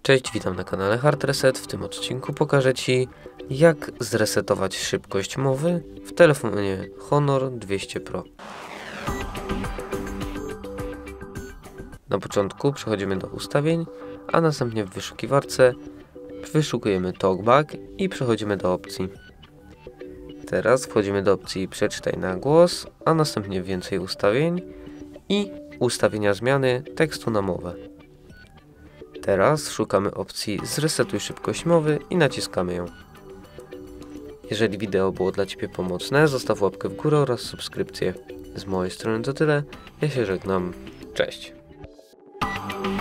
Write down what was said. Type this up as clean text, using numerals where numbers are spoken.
Cześć, witam na kanale Hard Reset. W tym odcinku pokażę Ci, jak zresetować szybkość mowy w telefonie Honor 200 Pro. Na początku przechodzimy do ustawień, a następnie w wyszukiwarce wyszukujemy TalkBack i przechodzimy do opcji. Teraz wchodzimy do opcji przeczytaj na głos, a następnie więcej ustawień i ustawienia zmiany tekstu na mowę. Teraz szukamy opcji zresetuj szybkość mowy i naciskamy ją. Jeżeli wideo było dla Ciebie pomocne, zostaw łapkę w górę oraz subskrypcję. Z mojej strony to tyle, ja się żegnam, cześć!